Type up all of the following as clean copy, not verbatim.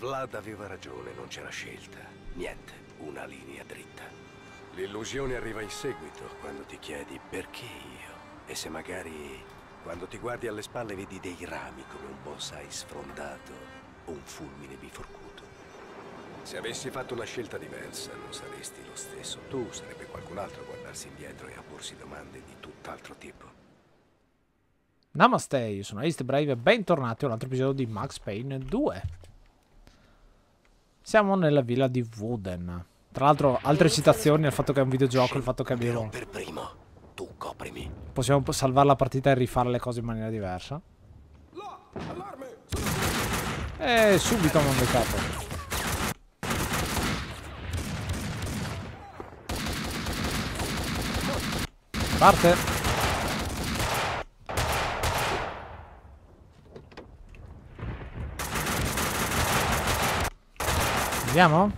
Vlad aveva ragione, non c'era scelta. Niente, una linea dritta. L'illusione arriva in seguito, quando ti chiedi perché io. E se magari, quando ti guardi alle spalle, vedi dei rami come un bonsai sfrondato o un fulmine biforcuto. Se avessi fatto una scelta diversa, non saresti lo stesso tu, sarebbe qualcun altro a guardarsi indietro e a porsi domande di tutt'altro tipo. Namaste, io sono Ace Brave e bentornati a un altro episodio di Max Payne 2. Siamo nella villa di Wooden. Tra l'altro, altre citazioni al fatto che è un videogioco, il fatto che abbiamo... Per primo, tu coprimi. Possiamo salvare la partita e rifare le cose in maniera diversa. E subito mi hanno beccato. Parte. Vediamo.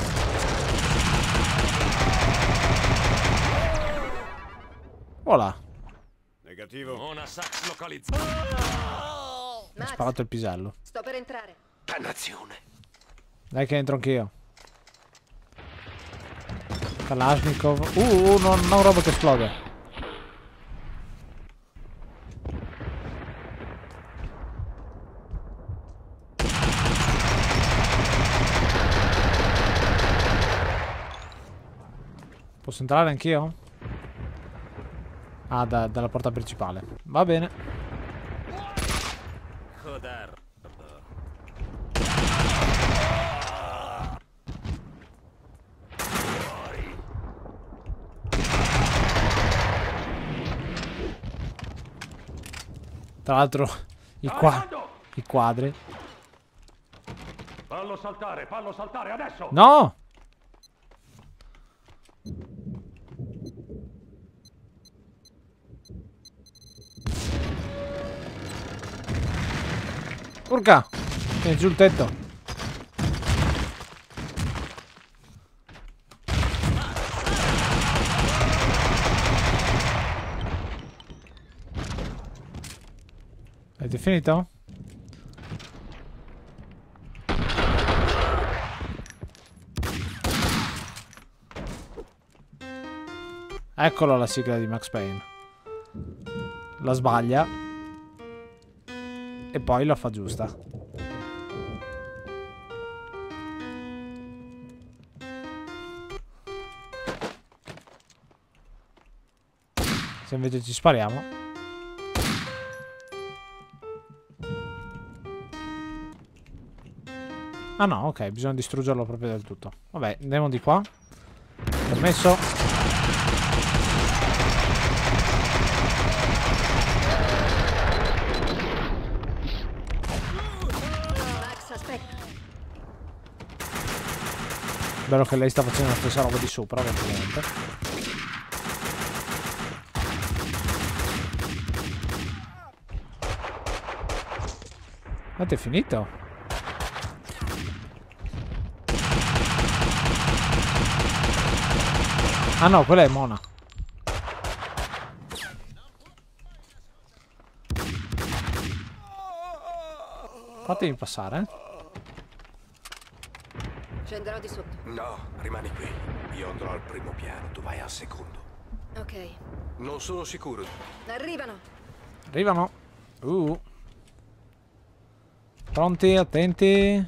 Voilà. Negativo. Una sax localizzata. Mi ha sparato il pisello. Sto per entrare. Dannazione. Dai che entro anch'io. Kalashnikov. Non roba che esplode. Posso entrare anch'io? Ah, dalla porta principale. Va bene. Tra l'altro i quadri. Fallo saltare adesso! No! Urca! Vieni giù il tetto. Avete finito? Eccolo la sigla di Max Payne. La sbaglia. E poi la fa giusta. Se invece ci spariamo. Ah no, ok, bisogna distruggerlo proprio del tutto. Vabbè, andiamo di qua. Permesso. Bello che lei sta facendo la stessa roba di sopra, praticamente. Avete finito? Ah no, quella è Mona. Fatemi passare. Scenderò di sotto. No, rimani qui. Io andrò al primo piano, tu vai al secondo. Ok. Non sono sicuro. Arrivano. Arrivano. Pronti, attenti.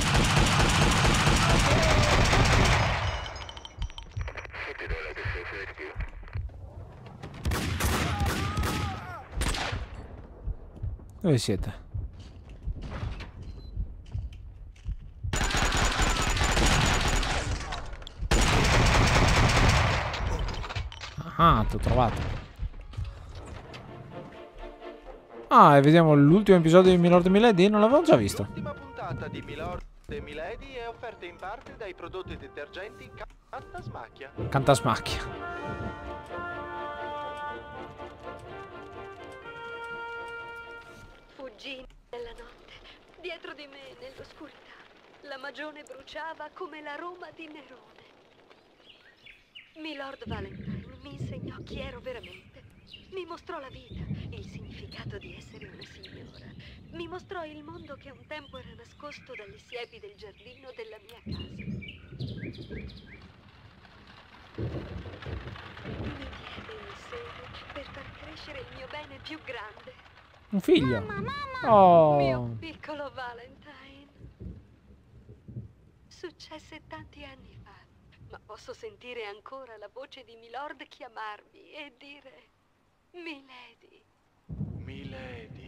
Dove siete? Ah, ti ho trovato. Ah, e vediamo l'ultimo episodio di Milord e Milady. Non l'avevo già visto. L'ultima puntata di Milord e Milady è offerta in parte dai prodotti detergenti Cantasmacchia. Cantasmacchia. Fuggì nella notte, dietro di me, nell'oscurità. La magione bruciava come la Roma di Nerone. Milord Valentine mi insegnò chi ero veramente. Mi mostrò la vita, il significato di essere una signora. Mi mostrò il mondo che un tempo era nascosto dalle siepi del giardino della mia casa. Mi diede il seme per far crescere il mio bene più grande. Un figlio. Mamma! Oh. Mio piccolo Valentine. Successe tanti anni fa, ma posso sentire ancora la voce di Milord chiamarmi e dire: Milady. Milady.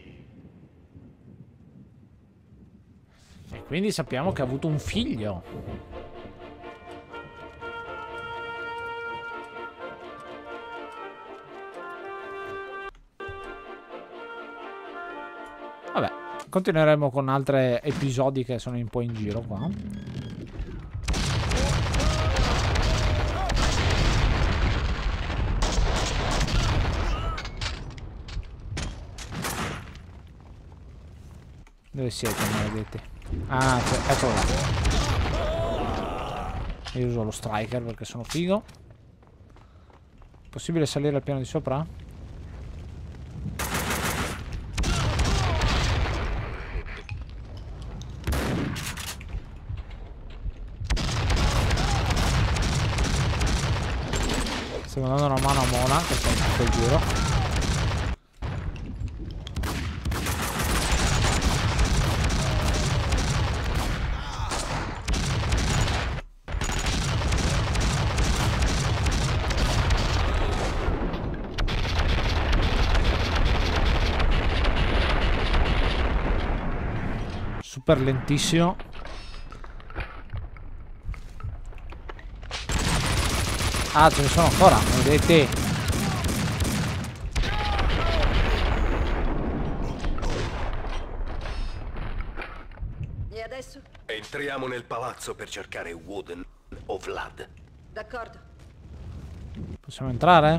E quindi sappiamo che ha avuto un figlio. Vabbè, continueremo con altri episodi che sono un po' in giro qua. Dove siete, maledetti? Ah, eccolo là. Io uso lo striker perché sono figo. Possibile salire al piano di sopra? Stiamo dando una mano a Mona che fa tutto il giro. Super lentissimo. Ah, ce ne sono ancora, vedete? E adesso? Entriamo nel palazzo per cercare Woden o Vlad. D'accordo. Possiamo entrare?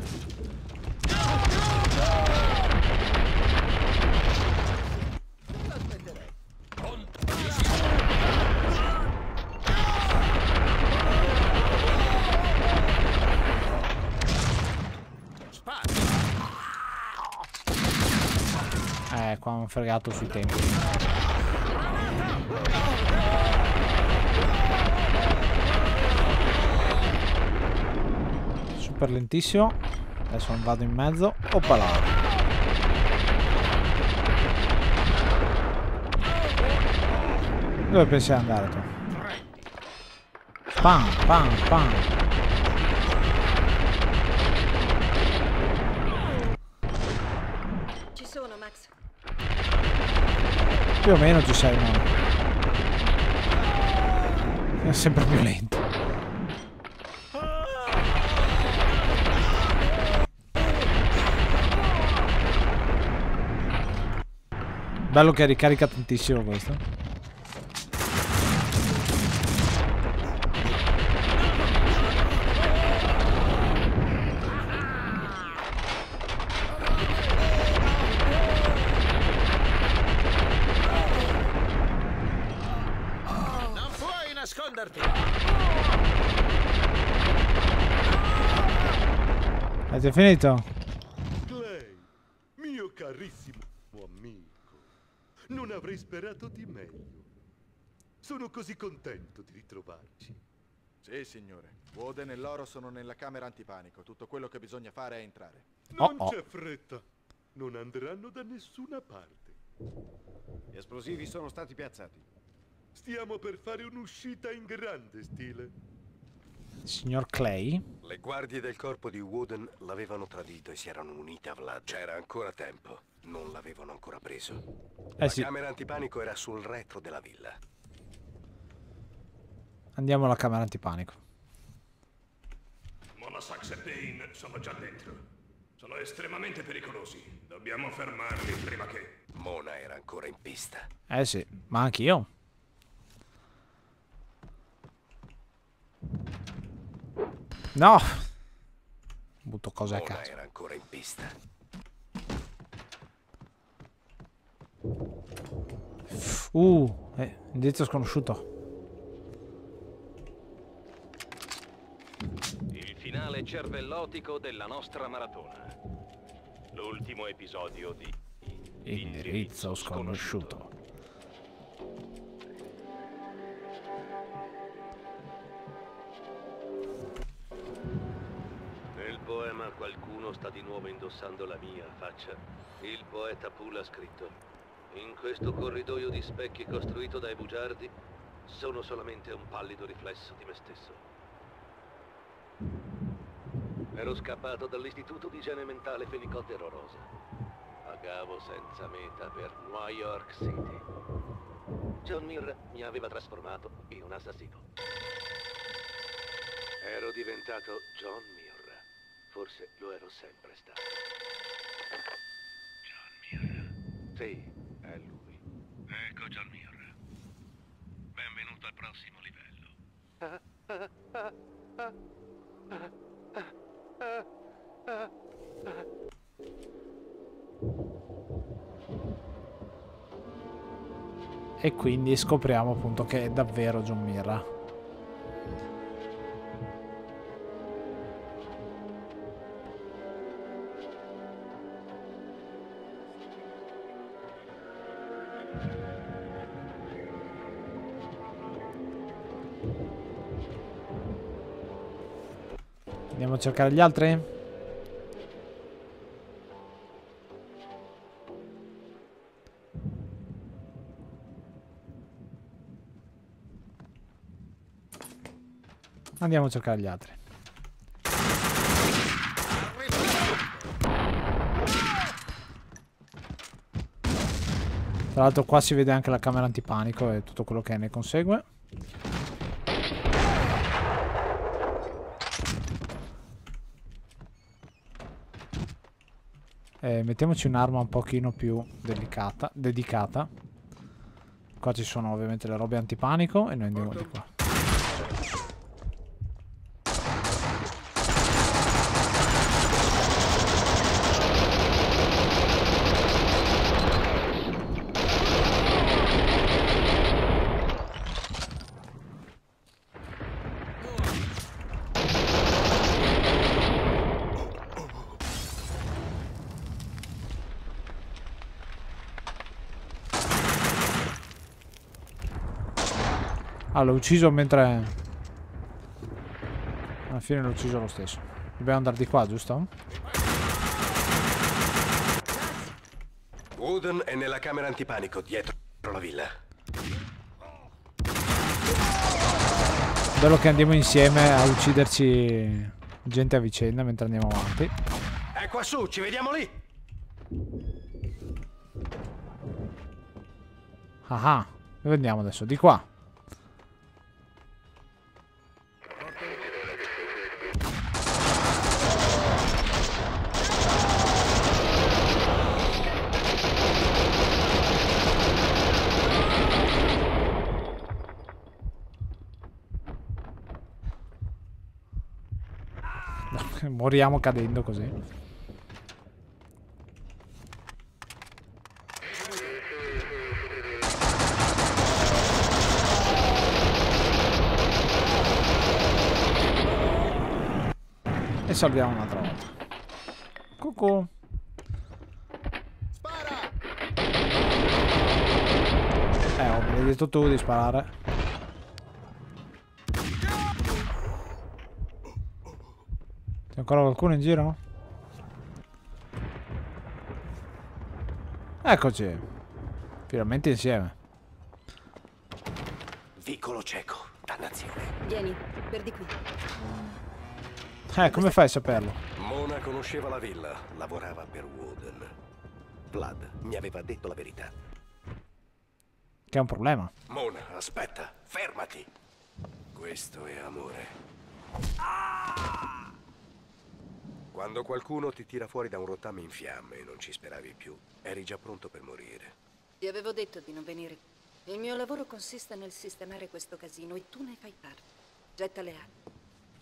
Qua mi ho fregato sui tempi. Super lentissimo. Adesso non vado in mezzo. Oppala. Dove pensi di andare tu? Pam, pam, pam. Ci sono, Max. Più o meno ci sei, no? È sempre più lento. Bello che ricarica tantissimo questo. Avete finito? Clay, mio carissimo amico, non avrei sperato di meglio. Sono così contento di ritrovarci. Sì, signore. Woden e loro sono nella camera antipanico. Tutto quello che bisogna fare è entrare. Non c'è fretta. Non andranno da nessuna parte. Gli esplosivi sono stati piazzati. Stiamo per fare un'uscita in grande stile. Signor Clay? Le guardie del corpo di Woden l'avevano tradito e si erano unite a Vlad. C'era ancora tempo. Non l'avevano ancora preso. La camera antipanico era sul retro della villa. Andiamo alla camera antipanico. Mona Sax e Payne sono già dentro. Sono estremamente pericolosi. Dobbiamo fermarli prima che... Mona era ancora in pista. Eh sì, ma anch'io. No! Butto cose a caso. Era ancora in pista. Indirizzo sconosciuto. Il finale cervellotico della nostra maratona. L'ultimo episodio di Indirizzo sconosciuto. Nel poema qualcuno sta di nuovo indossando la mia faccia. Il poeta Poole ha scritto: in questo corridoio di specchi costruito dai bugiardi sono solamente un pallido riflesso di me stesso. Ero scappato dall'istituto di igiene mentale Fenicottero Rosa. Vagavo senza meta per New York City. John Muir mi aveva trasformato in un assassino. Ero diventato John Muir. Forse lo ero sempre stato. John Muir? Sì, è lui. Ecco John Muir. Benvenuto al prossimo livello. E quindi scopriamo appunto che è davvero John Mirra. Andiamo a cercare gli altri? Andiamo a cercare gli altri. Tra l'altro qua si vede anche la camera antipanico e tutto quello che ne consegue. Mettiamoci un'arma un pochino più dedicata. Qua ci sono ovviamente le robe antipanico e noi andiamo di qua. Ah, l'ho ucciso mentre... Alla fine l'ho ucciso lo stesso. Dobbiamo andare di qua, giusto? Wooden è nella camera antipanico, dietro la villa. Bello che andiamo insieme a ucciderci gente a vicenda mentre andiamo avanti. È qua su, ci vediamo lì! Ah, dove andiamo adesso? Di qua. Moriamo cadendo così. E salviamo un'altra volta. Cucù. Spara! Me l'hai detto tu di sparare. C'è ancora qualcuno in giro? Eccoci. Finalmente insieme. Vicolo cieco, dannazione. Vieni, per di qui. Come fai a saperlo? Mona conosceva la villa, lavorava per Wooden. Vlad mi aveva detto la verità. Che è un problema. Mona, aspetta, fermati. Questo è amore. Quando qualcuno ti tira fuori da un rottame in fiamme e non ci speravi più, eri già pronto per morire. Ti avevo detto di non venire. Il mio lavoro consiste nel sistemare questo casino e tu ne fai parte. Getta le armi.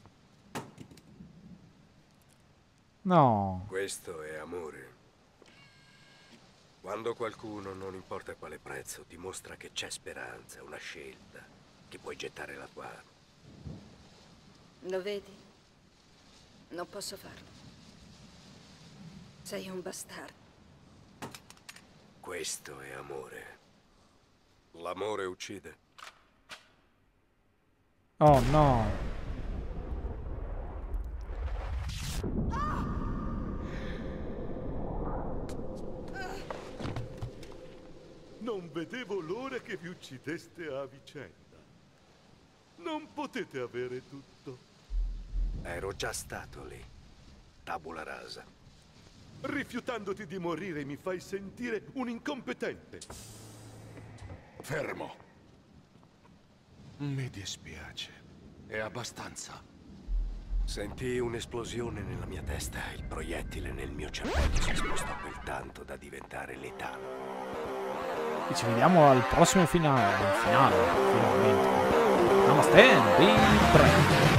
No. Questo è amore. Quando qualcuno, non importa quale prezzo, dimostra che c'è speranza, una scelta, che puoi gettare la tua arma. Lo vedi? Non posso farlo. Sei un bastardo. Questo è amore. L'amore uccide. Oh no. Non vedevo l'ora che vi uccideste a vicenda. Non potete avere tutto. Ero già stato lì. Tabula rasa. Rifiutandoti di morire mi fai sentire un incompetente. Fermo. Mi dispiace. È abbastanza. Sentii un'esplosione nella mia testa. Il proiettile nel mio cervello si spostò quel tanto da diventare letale. E ci vediamo al prossimo finale. Finalmente. Namaste, be brave.